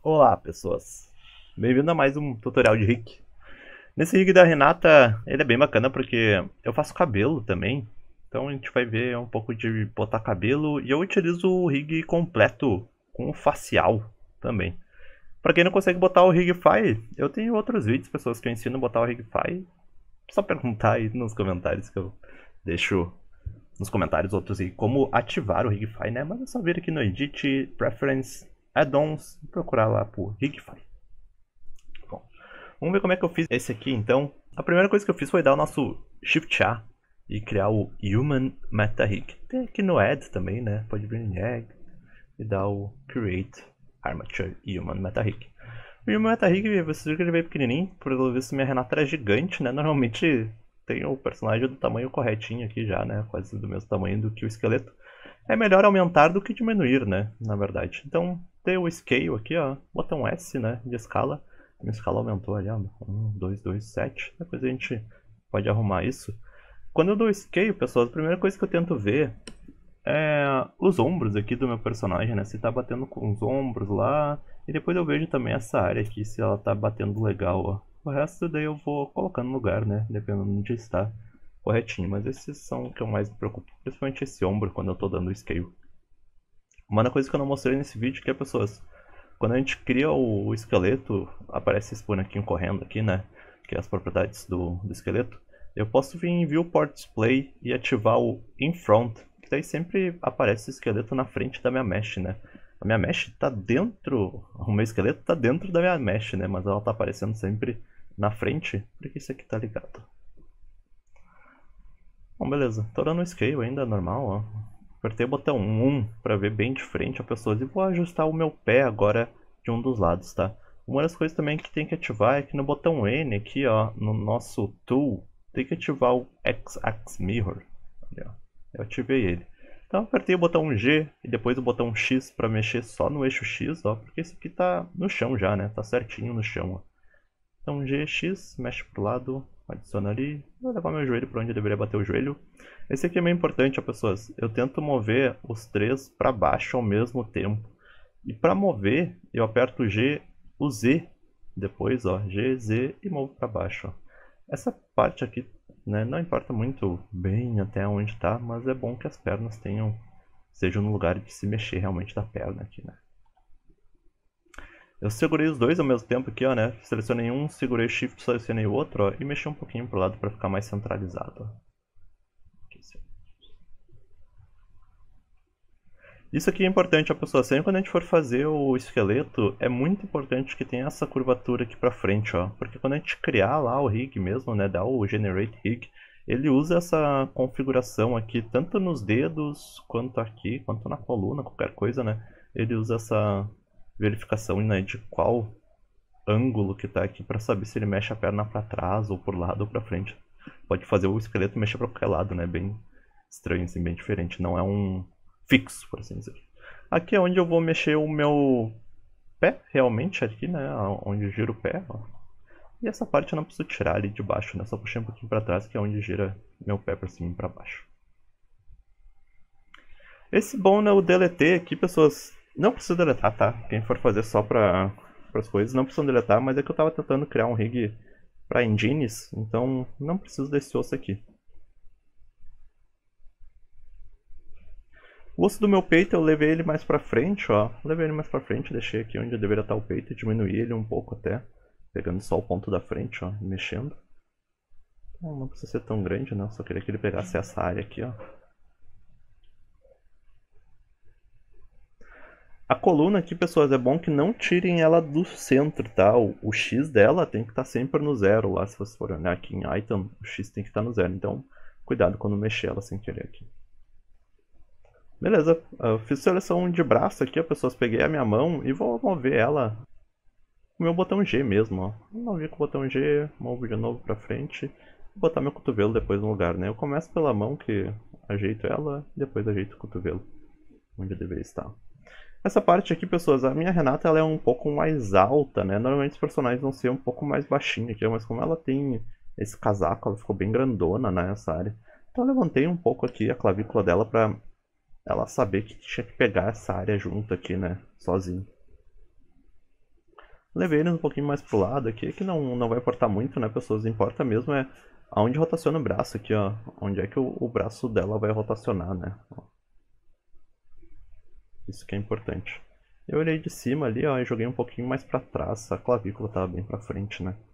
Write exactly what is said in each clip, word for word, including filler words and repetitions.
Olá, pessoas. Bem-vindo a mais um tutorial de rig. Nesse rig da Renata, ele é bem bacana porque eu faço cabelo também. Então a gente vai ver um pouco de botar cabelo e eu utilizo o rig completo com o facial também. Para quem não consegue botar o Rigify, eu tenho outros vídeos, pessoas que eu ensino a botar o Rigify. Só perguntar aí nos comentários que eu deixo nos comentários outros aí como ativar o Rigify, né? Mas é só vir aqui no Edit, Preference, Add-ons e procurar lá por Rigify. Bom, vamos ver como é que eu fiz esse aqui então. A primeira coisa que eu fiz foi dar o nosso Shift A e criar o Human Meta Rig. Tem aqui no Add também, né? Pode vir em Egg e dar o Create Armature Human Meta Rig. O Human Meta Rig, você viu que ele veio pequenininho, pelo visto minha Renata era gigante, né? Normalmente tem o personagem do tamanho corretinho aqui já, né? Quase do mesmo tamanho do que o esqueleto. É melhor aumentar do que diminuir, né? Na verdade. Então, tem o Scale aqui, ó. Botão S, né? De escala. Minha escala aumentou ali, ó. um, dois, dois, sete. Depois a gente pode arrumar isso. Quando eu dou Scale, pessoal, a primeira coisa que eu tento ver é os ombros aqui do meu personagem, né? Se tá batendo com os ombros lá. E depois eu vejo também essa área aqui, se ela tá batendo legal, ó. O resto daí eu vou colocando no lugar, né? Dependendo de estar corretinho. Mas esses são os que eu mais me preocupo. Principalmente esse ombro, quando eu tô dando Scale. Uma coisa que eu não mostrei nesse vídeo é que, pessoas, quando a gente cria o esqueleto, aparece esse bonequinho correndo aqui, né? Que é as propriedades do, do esqueleto. Eu posso vir em Viewport Display e ativar o In Front, que daí sempre aparece o esqueleto na frente da minha mesh, né? A minha mesh está dentro, o meu esqueleto está dentro da minha mesh, né? Mas ela está aparecendo sempre na frente, porque isso aqui está ligado. Bom, beleza. Tô dando um scale ainda, normal, ó. Apertei o botão um para ver bem de frente a pessoa e vou ajustar o meu pé agora de um dos lados, tá? Uma das coisas também que tem que ativar é que no botão N aqui, ó, no nosso Tool, tem que ativar o X-Axis Mirror. Ali, ó. Eu ativei ele. Então apertei o botão G e depois o botão X para mexer só no eixo X, ó, porque esse aqui tá no chão já, né? Tá certinho no chão, ó. Então G, X, mexe pro lado, adiciona ali, vou levar meu joelho para onde eu deveria bater o joelho. Esse aqui é meio importante, ó, pessoas. Eu tento mover os três para baixo ao mesmo tempo. E para mover, eu aperto G, o Z, depois, ó, G, Z e movo para baixo. Ó. Essa parte aqui, né, não importa muito bem até onde está, mas é bom que as pernas tenham, sejam no lugar de se mexer realmente da perna aqui, né. Eu segurei os dois ao mesmo tempo aqui, ó, né? Selecionei um, segurei Shift, selecionei o outro, ó, e mexi um pouquinho pro lado para ficar mais centralizado. Ó. Isso aqui é importante, a pessoa. Sempre quando a gente for fazer o esqueleto, é muito importante que tenha essa curvatura aqui pra frente, ó. Porque quando a gente criar lá o rig mesmo, né, dar o Generate Rig, ele usa essa configuração aqui, tanto nos dedos, quanto aqui, quanto na coluna, qualquer coisa, né? Ele usa essa verificação, né, de qual ângulo que tá aqui para saber se ele mexe a perna para trás ou por lado ou para frente. Pode fazer o esqueleto mexer para qualquer lado, né? Bem estranho, assim, bem diferente. Não é um fixo, por assim dizer. Aqui é onde eu vou mexer o meu pé, realmente, aqui, né? Onde gira o pé, ó. E essa parte eu não preciso tirar ali de baixo, né? Só puxei um pouquinho para trás, que é onde gira meu pé para cima e para baixo. Esse bom, né? O deleter aqui, pessoas, não precisa deletar, tá? Quem for fazer só para as coisas, não precisa deletar, mas é que eu tava tentando criar um rig para engines, então não preciso desse osso aqui. O osso do meu peito eu levei ele mais pra frente, ó. Levei ele mais pra frente, deixei aqui onde deveria estar o peito e diminuí ele um pouco até. Pegando só o ponto da frente, ó, e mexendo. Não, não precisa ser tão grande, não. Só queria que ele pegasse essa área aqui, ó. A coluna aqui, pessoas, é bom que não tirem ela do centro, tá? O, o X dela tem que estar sempre no zero lá, se você for olhar aqui em Item, o X tem que estar no zero. Então, cuidado quando mexer ela sem querer aqui. Beleza, eu fiz seleção de braço aqui, pessoas, peguei a minha mão e vou mover ela com o meu botão G mesmo, ó. Movi com o botão G, movo de novo pra frente, vou botar meu cotovelo depois no lugar, né? Eu começo pela mão que ajeito ela, depois ajeito o cotovelo, onde deveria estar. Essa parte aqui, pessoas, a minha Renata ela é um pouco mais alta, né? Normalmente os personagens vão ser um pouco mais baixinhos aqui, mas como ela tem esse casaco, ela ficou bem grandona nessa área. Então eu levantei um pouco aqui a clavícula dela pra ela saber que tinha que pegar essa área junto aqui, né? Sozinho. Levei eles um pouquinho mais pro lado aqui, que não, não vai importar muito, né, pessoas? Importa mesmo é aonde rotaciona o braço aqui, ó. Onde é que o, o braço dela vai rotacionar, né? Isso que é importante. Eu olhei de cima ali, ó, e joguei um pouquinho mais pra trás. A clavícula tava bem pra frente, né?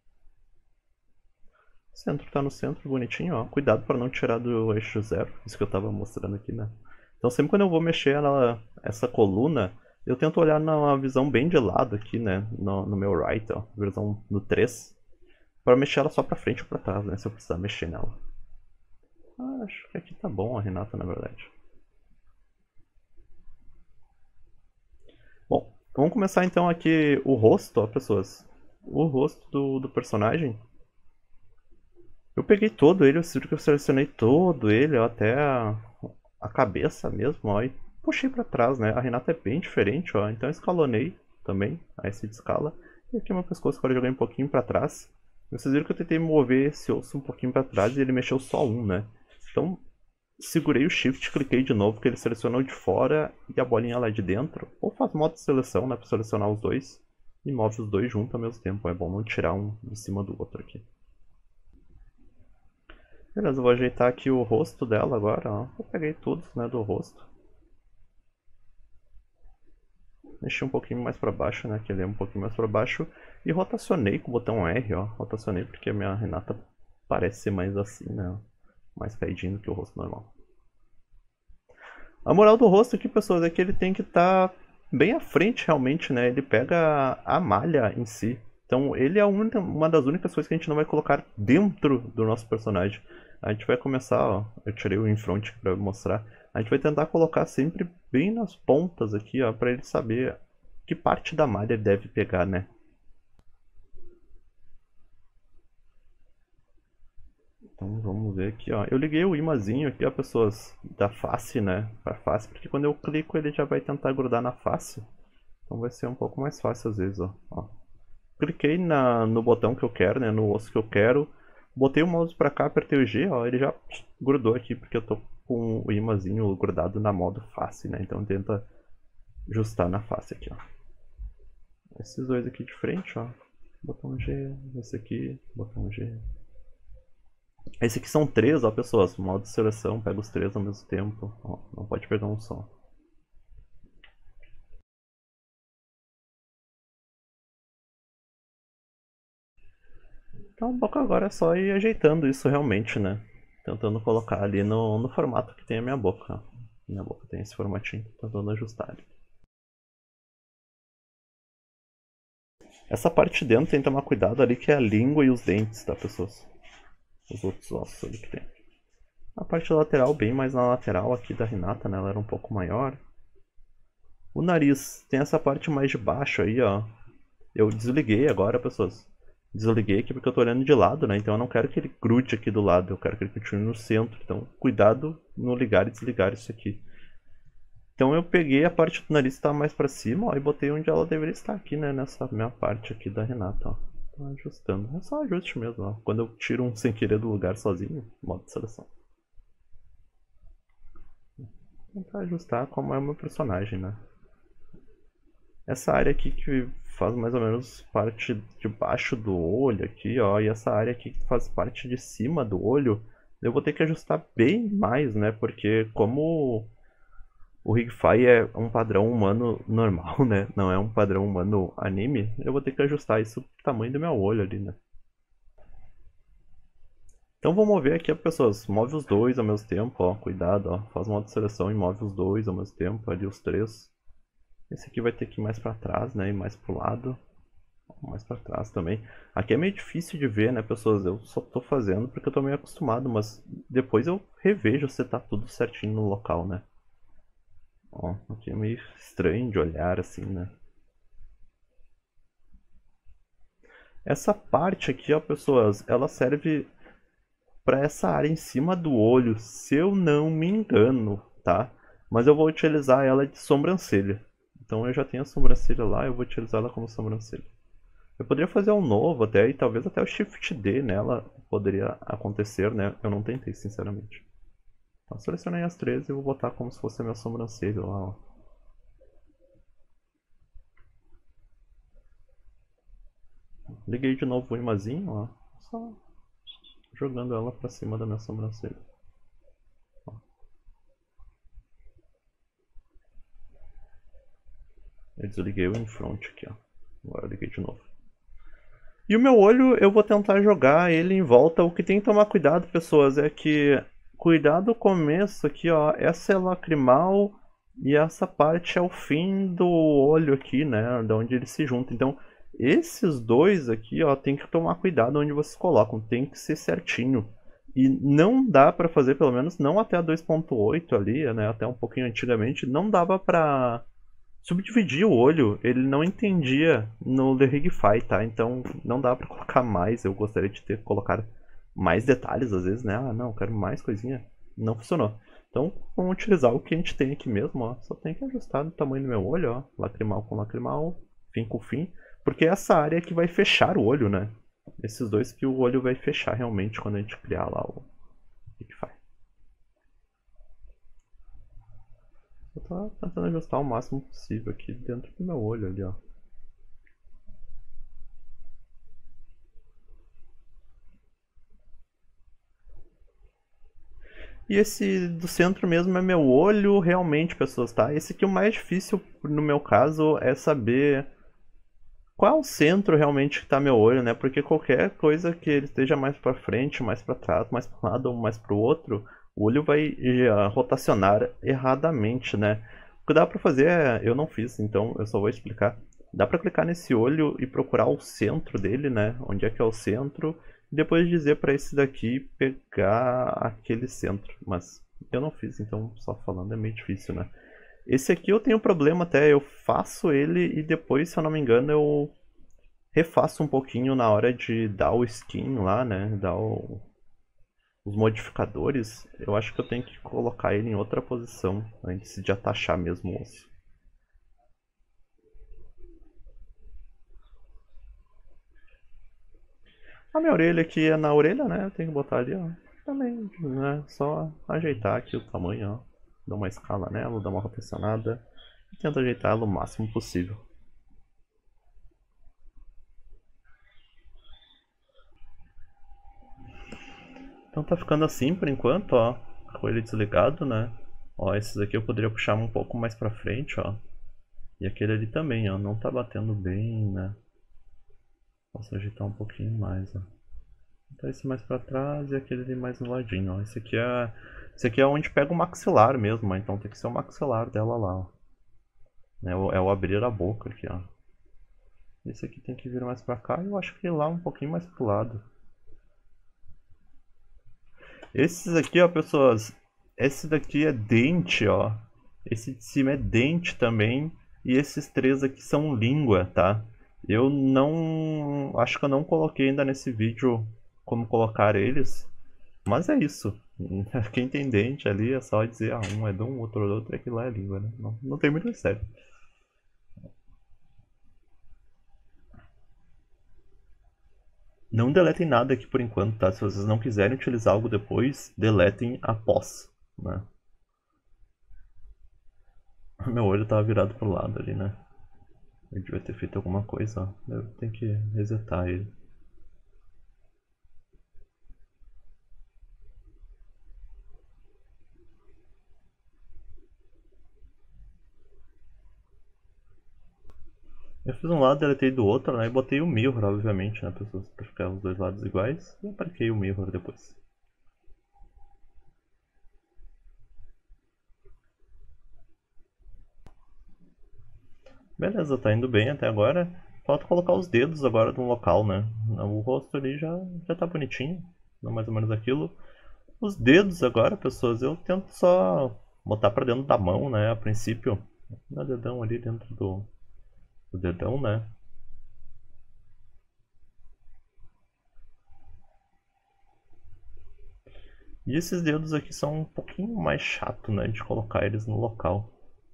O centro tá no centro, bonitinho, ó. Cuidado pra não tirar do eixo zero. Isso que eu tava mostrando aqui, né? Então sempre quando eu vou mexer ela, essa coluna, eu tento olhar na visão bem de lado aqui, né? No, no meu right, ó. Visão no três. Pra mexer ela só pra frente ou pra trás, né? Se eu precisar mexer nela. Ah, acho que aqui tá bom a Renata, na verdade. Bom, vamos começar então aqui o rosto, ó, pessoas. O rosto do, do personagem. Eu peguei todo ele, eu sinto que eu selecionei todo ele, ó, até a, a cabeça mesmo, ó, e puxei pra trás, né? A Renata é bem diferente, ó, então eu escalonei também, aí se descala. E aqui o meu pescoço, agora eu joguei um pouquinho pra trás. Vocês viram que eu tentei mover esse osso um pouquinho pra trás e ele mexeu só um, né? Então, segurei o shift, cliquei de novo, que ele selecionou de fora e a bolinha lá de dentro. Ou faz modo de seleção, né, pra selecionar os dois. E move os dois juntos ao mesmo tempo, é bom não tirar um de cima do outro aqui. Beleza, eu vou ajeitar aqui o rosto dela agora, ó. Eu peguei tudo, né, do rosto. Mexi um pouquinho mais pra baixo, né, que ele é um pouquinho mais pra baixo. E rotacionei com o botão R, ó. Rotacionei porque a minha Renata parece ser mais assim, né. Mais caidinho do que o rosto normal. A moral do rosto aqui, pessoas, é que ele tem que estar tá bem à frente realmente, né. Ele pega a malha em si. Então ele é uma das únicas coisas que a gente não vai colocar dentro do nosso personagem. A gente vai começar, ó, eu tirei o in front para mostrar. A gente vai tentar colocar sempre bem nas pontas aqui, ó, para ele saber que parte da malha ele deve pegar, né? Então vamos ver aqui, ó. Eu liguei o imazinho aqui, ó, pessoas, da face, né? Para face, porque quando eu clico ele já vai tentar grudar na face. Então vai ser um pouco mais fácil às vezes, ó. ó. Cliquei na, no botão que eu quero, né? No osso que eu quero. Botei o mouse pra cá, apertei o G, ó, ele já grudou aqui, porque eu tô com o imazinho grudado na modo face, né? Então tenta ajustar na face aqui, ó. Esses dois aqui de frente, ó. Botão G, esse aqui, botão G. Esse aqui são três, ó, pessoas. Modo de seleção, pega os três ao mesmo tempo. Ó, não pode pegar um só. Então um pouco agora é só ir ajeitando isso realmente, né? Tentando colocar ali no, no formato que tem a minha boca. Minha boca tem esse formatinho, tentando ajustar ali. Essa parte de dentro tem que tomar cuidado ali, que é a língua e os dentes, tá, pessoas? Os outros ossos ali que tem. A parte lateral, bem mais na lateral aqui da Renata, né? Ela era um pouco maior. O nariz tem essa parte mais de baixo aí, ó. Eu desliguei agora, pessoas. Desliguei aqui porque eu tô olhando de lado, né? Então eu não quero que ele grude aqui do lado, eu quero que ele continue no centro. Então, cuidado no ligar e desligar isso aqui. Então eu peguei a parte do nariz que tá mais pra cima, ó, e botei onde ela deveria estar aqui, né? Nessa minha parte aqui da Renata, ó. Tô ajustando. É só ajuste mesmo, ó. Quando eu tiro um sem querer do lugar sozinho, modo de seleção. Vou tentar ajustar como é o meu personagem, né? Essa área aqui que faz mais ou menos parte de baixo do olho aqui, ó, e essa área aqui que faz parte de cima do olho, eu vou ter que ajustar bem mais, né? Porque como o Rigify é um padrão humano normal, né? Não é um padrão humano anime, eu vou ter que ajustar isso pro tamanho do meu olho ali, né? Então vou mover aqui, pessoas. Move os dois ao mesmo tempo, ó. Cuidado, ó. Faz modo de seleção e move os dois ao mesmo tempo, ali os três. Esse aqui vai ter que ir mais pra trás, né? E mais pro lado. Mais pra trás também. Aqui é meio difícil de ver, né, pessoas? Eu só tô fazendo porque eu tô meio acostumado, mas depois eu revejo se tá tudo certinho no local, né? Ó, aqui é meio estranho de olhar assim, né? Essa parte aqui, ó, pessoas, ela serve para essa área em cima do olho, se eu não me engano, tá? Mas eu vou utilizar ela de sobrancelha. Então eu já tenho a sobrancelha lá, eu vou utilizar ela como sobrancelha. Eu poderia fazer um novo até, e talvez até o Shift D nela poderia acontecer, né? Eu não tentei, sinceramente. Então selecionei as três e vou botar como se fosse a minha sobrancelha lá, ó. Liguei de novo o imazinho, ó. Só jogando ela pra cima da minha sobrancelha. Ó. Eu desliguei o in front aqui, ó. Agora eu liguei de novo. E o meu olho, eu vou tentar jogar ele em volta. O que tem que tomar cuidado, pessoas, é que... Cuidado do começo aqui, ó. Essa é lacrimal e essa parte é o fim do olho aqui, né? Da onde ele se junta. Então, esses dois aqui, ó, tem que tomar cuidado onde vocês colocam. Tem que ser certinho. E não dá pra fazer, pelo menos não até a dois ponto oito ali, né? Até um pouquinho antigamente, não dava pra... subdividir o olho, ele não entendia no The Rigify, tá? Então não dá pra colocar mais. Eu gostaria de ter colocado mais detalhes às vezes, né? Ah, não, quero mais coisinha. Não funcionou. Então vamos utilizar o que a gente tem aqui mesmo, ó. Só tem que ajustar o tamanho do meu olho, ó. Lacrimal com lacrimal, fim com fim. Porque é essa área que vai fechar o olho, né? Esses dois que o olho vai fechar realmente quando a gente criar lá o Rigify. Eu tô tentando ajustar o máximo possível aqui dentro do meu olho ali, ó. E esse do centro mesmo é meu olho, realmente, pessoas, tá? Esse aqui é o mais difícil, no meu caso, é saber qual é o centro realmente que tá meu olho, né? Porque qualquer coisa que ele esteja mais pra frente, mais pra trás, mais pra um lado ou mais pro outro, o olho vai uh, rotacionar erradamente, né? O que dá pra fazer é... Eu não fiz, então eu só vou explicar. Dá pra clicar nesse olho e procurar o centro dele, né? Onde é que é o centro. E depois dizer pra esse daqui pegar aquele centro. Mas eu não fiz, então só falando é meio difícil, né? Esse aqui eu tenho problema até, eu faço ele e depois, se eu não me engano, eu refaço um pouquinho na hora de dar o skin lá, né? Dar o... os modificadores. Eu acho que eu tenho que colocar ele em outra posição antes de atachar mesmo o osso. A minha orelha aqui é na orelha, né? Eu tenho que botar ali, ó. Também, né? Só ajeitar aqui o tamanho, ó. Dar uma escala nela, dar uma rotacionada. E tento ajeitar ela o máximo possível. Então tá ficando assim por enquanto, ó. Com ele desligado, né? Ó, esses aqui eu poderia puxar um pouco mais pra frente, ó. E aquele ali também, ó. Não tá batendo bem, né? Posso ajeitar um pouquinho mais, ó. Então esse mais pra trás e aquele ali mais no ladinho, ó. Esse aqui é... Esse aqui é onde pega o maxilar mesmo, ó. Então tem que ser o maxilar dela lá, ó. É o, é o abrir a boca aqui, ó. Esse aqui tem que vir mais pra cá e eu acho que lá um pouquinho mais pro lado. Esses aqui, ó, pessoas. Esse daqui é dente, ó. Esse de cima é dente também. E esses três aqui são língua, tá? Eu não... Acho que eu não coloquei ainda nesse vídeo como colocar eles. Mas é isso. Quem tem dente ali é só dizer, ah, um é de um, outro é do outro, e aquilo lá é língua, né? Não, não tem muito mistério. Não deletem nada aqui por enquanto, tá? Se vocês não quiserem utilizar algo depois, deletem após, né? Meu olho tava virado pro lado ali, né? Eu devia ter feito alguma coisa, ó. Eu tenho que resetar ele. Eu fiz um lado, deletei do outro, né? E botei o mirror, obviamente, né? Pessoas, pra ficar os dois lados iguais. E apliquei o mirror depois. Beleza, tá indo bem até agora. Falta colocar os dedos agora no local, né? O rosto ali já, já tá bonitinho. Mais ou menos aquilo. Os dedos agora, pessoas, eu tento só botar pra dentro da mão, né? A princípio. O dedão ali dentro do, do dedão, né? E esses dedos aqui são um pouquinho mais chato, né? De colocar eles no local.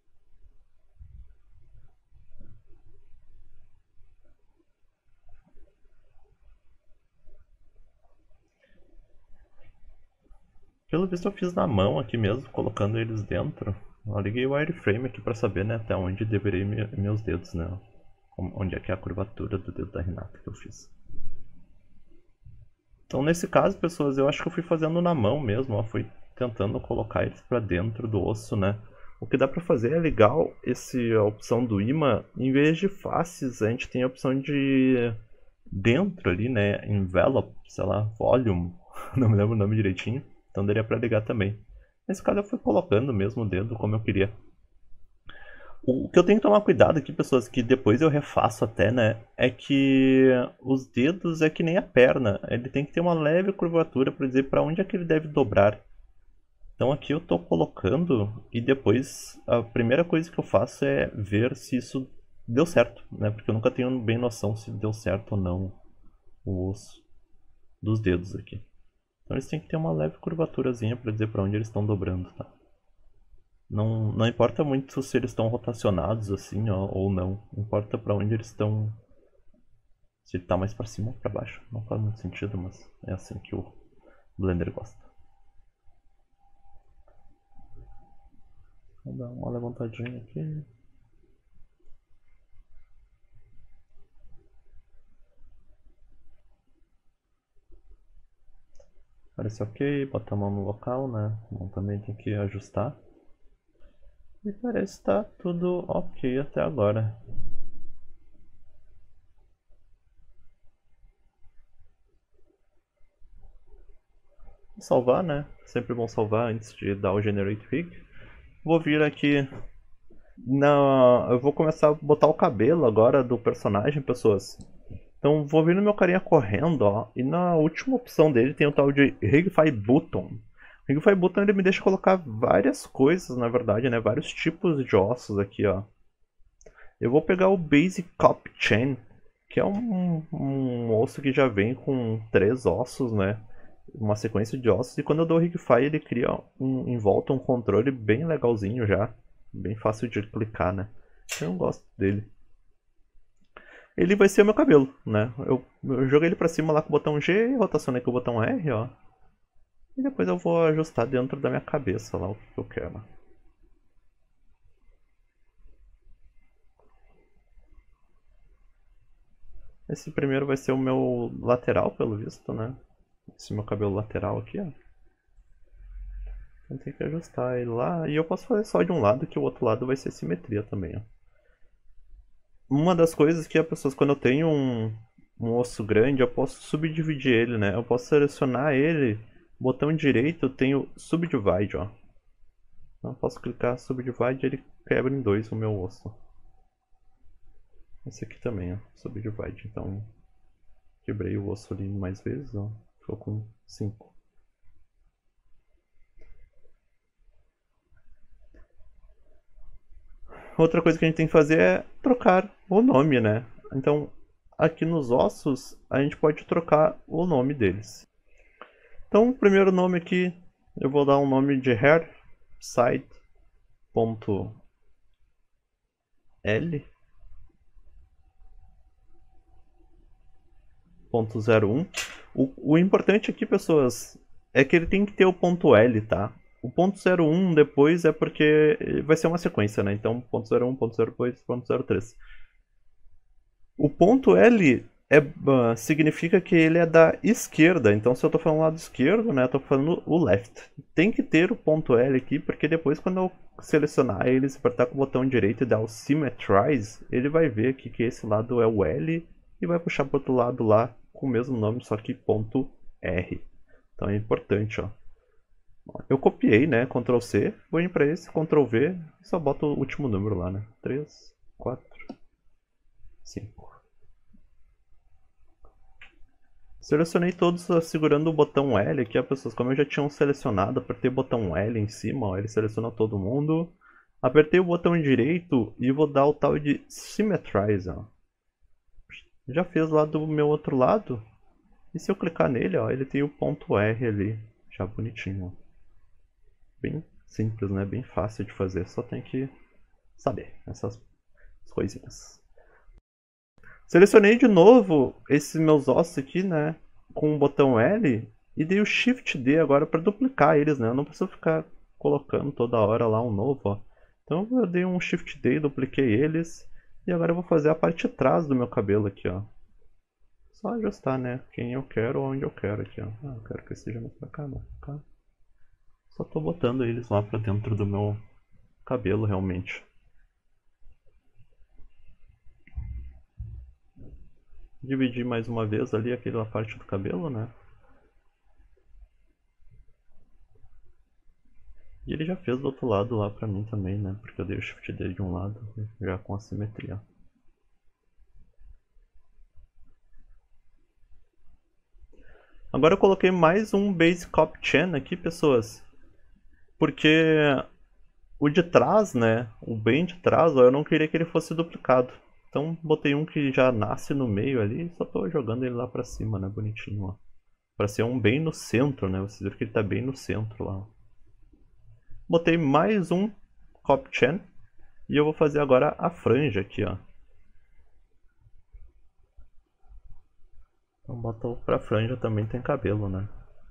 Pelo visto eu fiz na mão aqui mesmo, colocando eles dentro. Eu liguei o wireframe aqui pra saber, né, até onde deveria ir meus dedos, né? Onde é que é a curvatura do dedo da Renata que eu fiz. Então nesse caso, pessoas, eu acho que eu fui fazendo na mão mesmo, ó, fui tentando colocar eles para dentro do osso, né? O que dá para fazer é legal esse, a opção do imã, em vez de faces, a gente tem a opção de dentro ali, né? Envelope, sei lá, volume, não me lembro o nome direitinho, então daria para ligar também. Nesse caso eu fui colocando mesmo o dedo como eu queria. O que eu tenho que tomar cuidado aqui, pessoas, que depois eu refaço até, né? É que os dedos é que nem a perna. Ele tem que ter uma leve curvatura para dizer para onde é que ele deve dobrar. Então aqui eu estou colocando e depois a primeira coisa que eu faço é ver se isso deu certo, né? Porque eu nunca tenho bem noção se deu certo ou não o osso dos dedos aqui. Então eles têm que ter uma leve curvaturazinha para dizer para onde eles estão dobrando, tá? Não, não importa muito se eles estão rotacionados assim, ó, ou não. Importa para onde eles estão. Se ele tá mais para cima ou para baixo. Não faz muito sentido, mas é assim que o Blender gosta. Vou dar uma levantadinha aqui. Parece ok, botar a mão no local, né? A mão também tem que ajustar. E parece estar tudo ok até agora. Vou salvar, né? Sempre bom salvar antes de dar o Generate Rig. Vou vir aqui na... Eu vou começar a botar o cabelo agora do personagem, pessoas. Então vou vir no meu carinha correndo, ó. E na última opção dele tem o tal de Rigify Button. O Rigify Button ele me deixa colocar várias coisas, na verdade, né? Vários tipos de ossos aqui, ó. Eu vou pegar o Basic Cop Chain, que é um, um osso que já vem com três ossos, né? Uma sequência de ossos. E quando eu dou o Rigify, ele cria um, em volta um controle bem legalzinho já. Bem fácil de clicar, né? Eu gosto dele. Ele vai ser o meu cabelo, né? Eu, eu joguei ele pra cima lá com o botão G e rotacionei com o botão R, ó. E depois eu vou ajustar dentro da minha cabeça lá o que eu quero. Esse primeiro vai ser o meu lateral, pelo visto, né? Esse meu cabelo lateral aqui, ó. Então tem que ajustar ele lá. E eu posso fazer só de um lado, que o outro lado vai ser simetria também, ó. Uma das coisas que as pessoas, quando eu tenho um, um osso grande, eu posso subdividir ele, né? Eu posso selecionar ele, botão direito, eu tenho Subdivide, ó. Então eu posso clicar Subdivide e ele quebra em dois o meu osso. Esse aqui também, ó, Subdivide. Então quebrei o osso ali mais vezes, ó. Ficou com cinco. Outra coisa que a gente tem que fazer é trocar o nome, né? Então, aqui nos ossos, a gente pode trocar o nome deles. Então, o primeiro nome aqui, eu vou dar um nome de hairside.l. ponto zero um. O, o importante aqui, pessoas, é que ele tem que ter o ponto L, tá? O ponto zero um depois é porque vai ser uma sequência, né? Então, ponto zero um, ponto zero dois, ponto zero três. O ponto L é, uh, significa que ele é da esquerda. Então, se eu estou falando lado esquerdo, né? Eu estou falando o left. Tem que ter o ponto L aqui, porque depois quando eu selecionar ele, se apertar com o botão direito e dar o Symmetrize, ele vai ver aqui que esse lado é o L e vai puxar para o outro lado lá com o mesmo nome, só que ponto R. Então é importante, ó. Eu copiei, né? control C, vou ir para esse, control V, e só boto o último número lá, né? três, quatro, cinco. Selecionei todos segurando o botão L aqui, ó, pessoas. Como eu já tinha um selecionado, apertei o botão L em cima, ó, ele seleciona todo mundo. Apertei o botão direito e vou dar o tal de Symmetrize, ó. Já fez lá do meu outro lado. E se eu clicar nele, ó, ele tem o ponto R ali, já bonitinho, ó. Bem simples, né? Bem fácil de fazer, só tem que saber essas coisinhas. Selecionei de novo esses meus ossos aqui, né? Com o botão L e dei o Shift D agora para duplicar eles, né? Eu não preciso ficar colocando toda hora lá um novo, ó. Então eu dei um Shift D, dupliquei eles e agora eu vou fazer a parte de trás do meu cabelo aqui, ó. Só ajustar, né? Quem eu quero, onde eu quero aqui, ó. Ah, eu quero que seja mais pra cá, não pra cá. Só tô botando eles lá pra dentro do meu cabelo, realmente. Dividir mais uma vez ali aquela parte do cabelo, né? E ele já fez do outro lado lá pra mim também, né? Porque eu dei o shift dele de um lado, já com a simetria. Agora eu coloquei mais um Base Cop Chain aqui, pessoas. Porque o de trás, né? O bem de trás, ó, eu não queria que ele fosse duplicado. Então botei um que já nasce no meio ali e só tô jogando ele lá pra cima, né? Bonitinho, ó. Pra ser um bem no centro, né? Vocês viram que ele tá bem no centro lá. Botei mais um Cop Chain. E eu vou fazer agora a franja aqui, ó. Então bota pra franja também tem cabelo, né?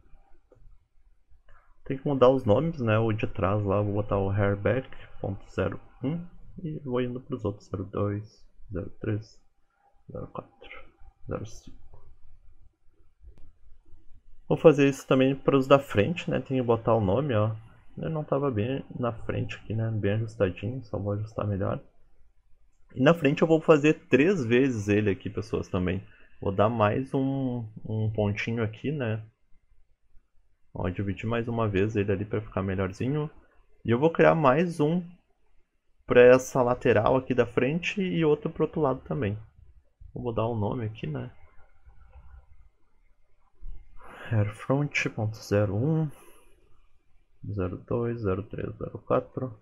Tem que mudar os nomes, né? O de trás lá, vou botar o hairback ponto zero um e vou indo pros outros zero dois, zero três, zero quatro, zero cinco. Vou fazer isso também para os da frente, né? Tem que botar o nome, ó. Eu não tava bem na frente aqui, né? Bem ajustadinho, só vou ajustar melhor. E na frente eu vou fazer três vezes ele aqui, pessoas, também. Vou dar mais um, um pontinho aqui, né? Ó, dividir mais uma vez ele ali para ficar melhorzinho. E eu vou criar mais um para essa lateral aqui da frente e outro pro outro lado também. Vou dar o um nome aqui, né? Hairfront ponto zero um, zero dois, zero três, zero quatro.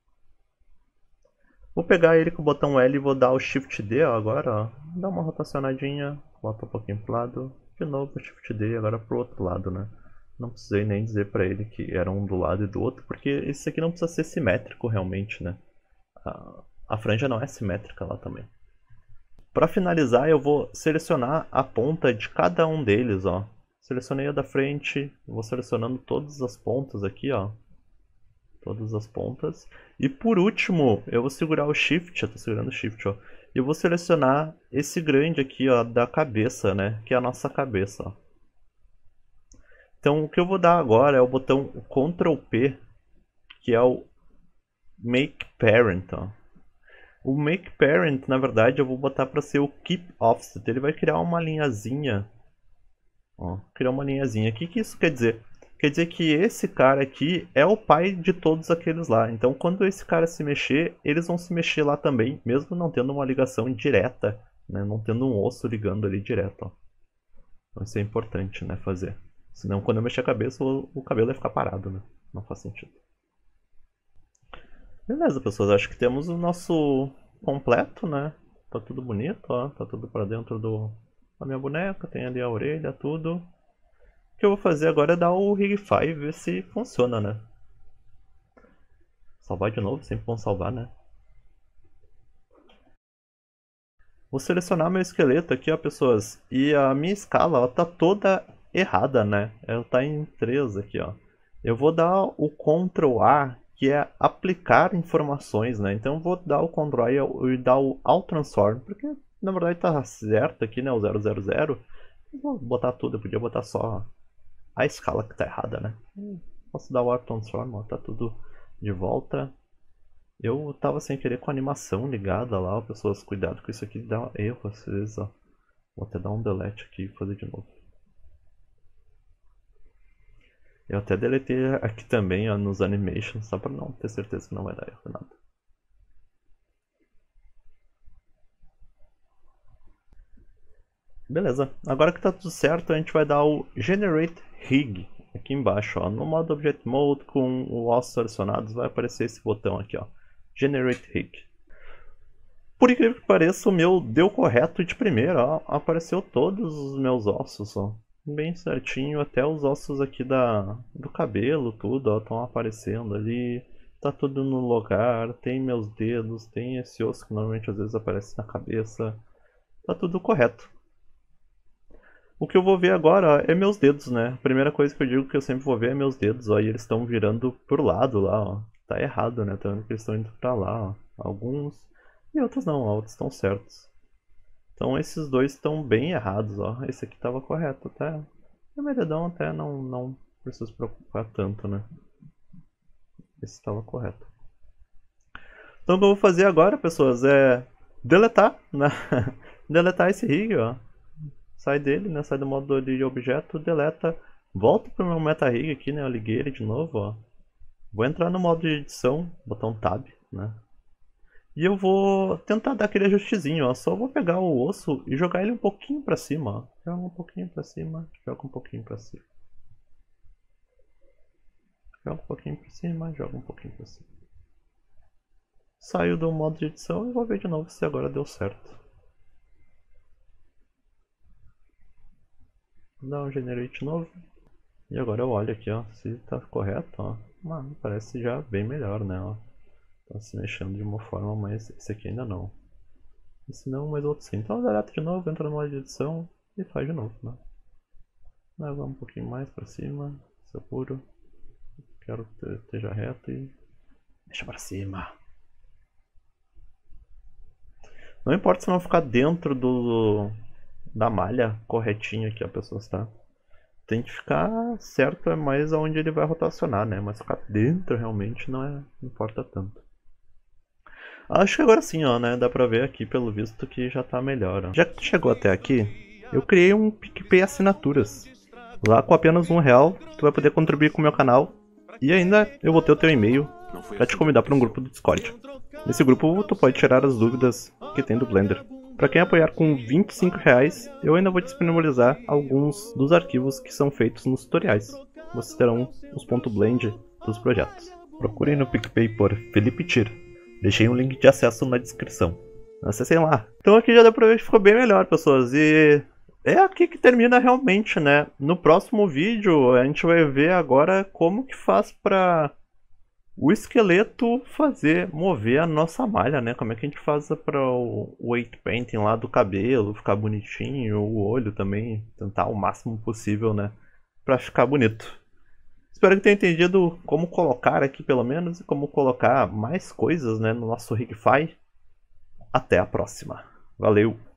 Vou pegar ele com o botão L e vou dar o Shift D ó, agora, ó. Dá uma rotacionadinha, volta um pouquinho pro lado. De novo Shift D agora pro outro lado, né? Não precisei nem dizer pra ele que era um do lado e do outro, porque esse aqui não precisa ser simétrico realmente, né? A, a franja não é simétrica lá também. Para finalizar, eu vou selecionar a ponta de cada um deles, ó. Selecionei a da frente, vou selecionando todas as pontas aqui, ó. Todas as pontas. E por último, eu vou segurar o Shift, eu tô segurando o Shift, ó. E eu vou selecionar esse grande aqui, ó, da cabeça, né? Que é a nossa cabeça, ó. Então, o que eu vou dar agora é o botão control P, que é o Make Parent, ó. O Make Parent, na verdade, eu vou botar para ser o Keep Offset. Ele vai criar uma linhazinha. Ó, criar uma linhazinha. O que, que isso quer dizer? Quer dizer que esse cara aqui é o pai de todos aqueles lá. Então, quando esse cara se mexer, eles vão se mexer lá também, mesmo não tendo uma ligação direta, né? Não tendo um osso ligando ali direto, ó. Então, isso é importante, né, fazer. Senão, quando eu mexer a cabeça, o, o cabelo vai ficar parado, né? Não faz sentido. Beleza, pessoas, acho que temos o nosso completo, né? Tá tudo bonito, ó. Tá tudo pra dentro do, da minha boneca, tem ali a orelha, tudo. O que eu vou fazer agora é dar o Rigify e ver se funciona, né? Salvar de novo, sempre bom salvar, né? Vou selecionar meu esqueleto aqui, ó, pessoas. E a minha escala, ó, tá toda errada, né? Ela tá em três aqui, ó. Eu vou dar o control A, que é aplicar informações, né? Então eu vou dar o control A e dar o All Transform, porque na verdade tá certo aqui, né? O zero zero zero. Eu vou botar tudo, eu podia botar só a escala que tá errada, né? Posso dar o All Transform, ó, tá tudo de volta. Eu tava sem querer com a animação ligada lá, ó, pessoas, cuidado com isso aqui, dá erro às vezes, ó. Vou até dar um delete aqui e fazer de novo. Eu até deletei aqui também, ó, nos animations, só pra não ter certeza que não vai dar erro nada. Beleza, agora que tá tudo certo, a gente vai dar o Generate Rig aqui embaixo, ó. No modo Object Mode, com o ossos selecionados, vai aparecer esse botão aqui, ó. Generate Rig. Por incrível que pareça, o meu deu correto de primeira, ó. Apareceu todos os meus ossos, ó. Bem certinho, até os ossos aqui da, do cabelo, tudo, ó, estão aparecendo ali. Tá tudo no lugar, tem meus dedos, tem esse osso que normalmente às vezes aparece na cabeça. Tá tudo correto. O que eu vou ver agora, ó, é meus dedos, né? A primeira coisa que eu digo que eu sempre vou ver é meus dedos, ó. E eles estão virando pro lado lá, ó. Tá errado, né? Tá vendo que eles estão indo pra lá, ó. Alguns... E outros não, ó. Outros estão certos. Então esses dois estão bem errados, ó. Esse aqui estava correto, até. O meu dedão até não, não preciso se preocupar tanto, né? Esse estava correto. Então o que eu vou fazer agora, pessoas, é deletar, né? Deletar esse rig, ó. Sai dele, né? Sai do modo de objeto, deleta. Volta pro meu meta rig aqui, né? Eu liguei ele de novo, ó. Vou entrar no modo de edição, botar um tab, né? E eu vou tentar dar aquele ajustezinho, ó. Só vou pegar o osso e jogar ele um pouquinho pra cima, ó. Joga um pouquinho pra cima, joga um pouquinho pra cima. Joga um pouquinho pra cima, joga um pouquinho pra cima. Saio do modo de edição e vou ver de novo se agora deu certo. Dá um generate novo. E agora eu olho aqui, ó, se tá correto, ó. Mano, parece já bem melhor, né, ó. Tá se mexendo de uma forma, mas esse aqui ainda não. Esse não, mas outro sim. Então deleta de novo, entra no modo de edição e faz de novo, né. Leva um pouquinho mais pra cima, se apuro. Quero que esteja reto e deixa pra cima. Não importa se não ficar dentro do da malha corretinho aqui a pessoa está. Tem que ficar certo é mais aonde ele vai rotacionar, né? Mas ficar dentro realmente não, é, não importa tanto. Acho que agora sim, ó, né? Dá pra ver aqui pelo visto que já tá melhor, ó. Já que chegou até aqui, eu criei um PicPay Assinaturas. Lá com apenas um real, tu vai poder contribuir com o meu canal. E ainda eu vou ter o teu e-mail pra te convidar para um grupo do Discord. Nesse grupo tu pode tirar as dúvidas que tem do Blender. Para quem apoiar com vinte e cinco reais, eu ainda vou disponibilizar alguns dos arquivos que são feitos nos tutoriais. Vocês terão os .blend dos projetos. Procurem no PicPay por Felipe Tir. Deixei um link de acesso na descrição. Acessem lá. Então aqui já deu pra ver que ficou bem melhor, pessoas. E é aqui que termina realmente, né? No próximo vídeo a gente vai ver agora como que faz pra o esqueleto fazer, mover a nossa malha, né? Como é que a gente faz para o weight painting lá do cabelo ficar bonitinho, o olho também, tentar o máximo possível, né? Pra ficar bonito. Espero que tenha entendido como colocar aqui pelo menos e como colocar mais coisas, né, no nosso Rigify. Até a próxima. Valeu!